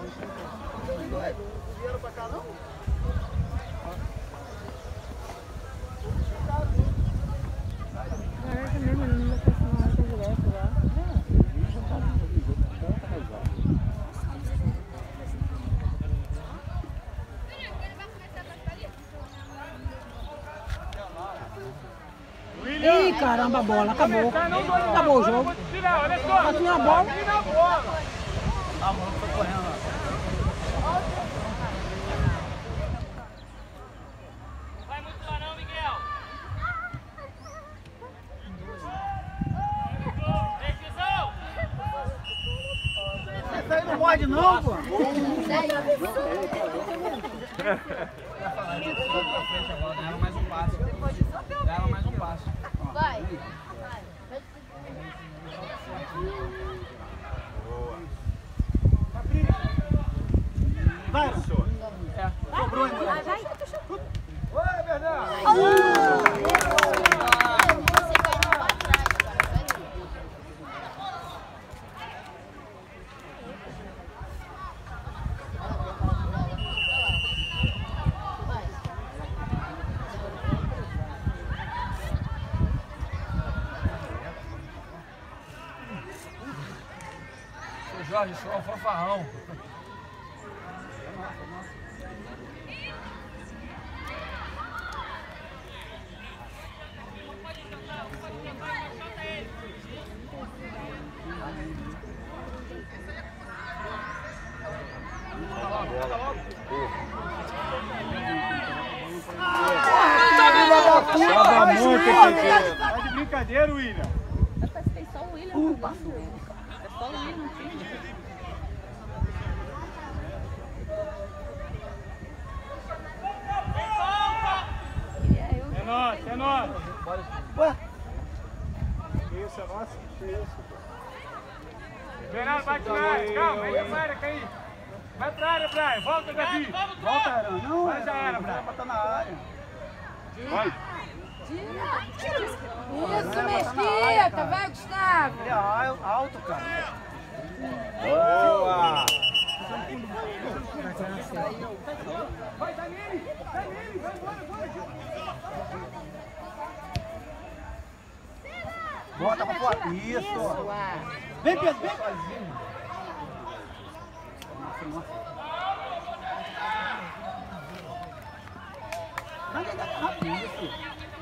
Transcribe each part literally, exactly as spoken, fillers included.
Vieram pra cá não? Caraca, mesmo ele não vai passar direto lá. Ih, caramba, a bola, acabou. Acabou o jogo. Aqui na bola. Ah, mano, tô correndo lá. Vai muito lá não, Miguel. Decisão. Essa aí não pode não, pô. Dava mais um passo. Dava mais um passo. Vai. Vai, professor. É. Sobrou, hein, moleque? Vai. Oi, Bernardo. Jorge, sou um fanfarrão. Tava muito, Pedro. Tá de brincadeira, William. Parece que tem só o William. Uh, passou. É só o William, filho. É nosso, é nosso. Ué? Que isso, é nosso? Que isso? Bernardo, vai pra área. Calma, aí pra área, cair. Vai pra área, Brian. Volta, Davi. Volta, Arão. Não, Mas já era, não Brian. vai botar na área. Vai. Isso, Mesquita. Vai, Gustavo. Ele é alto, cara. Boa. Vai, tá nele. Tá nele. Vai embora, vai. Bota pra fora. Isso. Vem, Pedro, vem. Isso.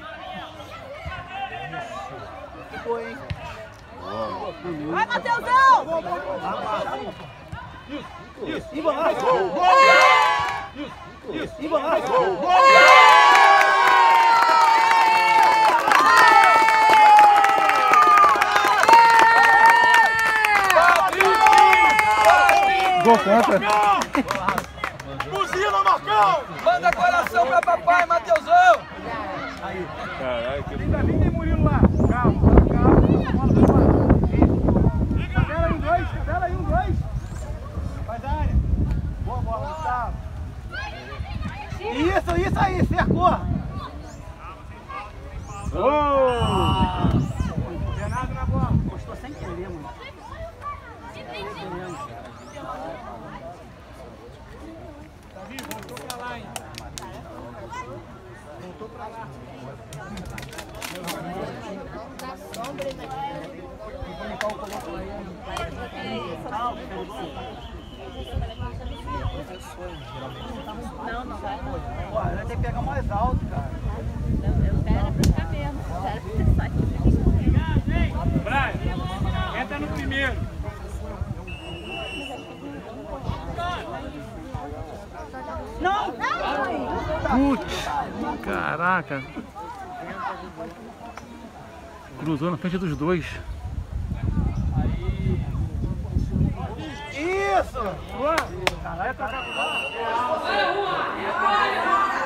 Ficou, hein? Vai, Mateusão! Isso, isso. Ivan, isso, isso. Ivan, Gol contra. Buzina, Marcão! Manda coração pra papai, Mateusão. Aí. Caralho, que Tem Davi e Murilo lá. Calma, calma. Cadela aí um, dois. Cadela aí um, dois. Vai da área. Boa bola, Gustavo. Isso, isso aí. Cercou. Oh! Bernardo na bola. Gostou sem querer, mano. Davi, voltou pra lá, hein? Voltou pra lá. Não, não vai. Pô, vai ter que pegar mais alto, cara. Eu quero pra cá mesmo. Quero pra você sair. Brian, entra no primeiro. Não! Putz, caraca. Cruzou na frente dos dois. Isso! Caralho, pra cá.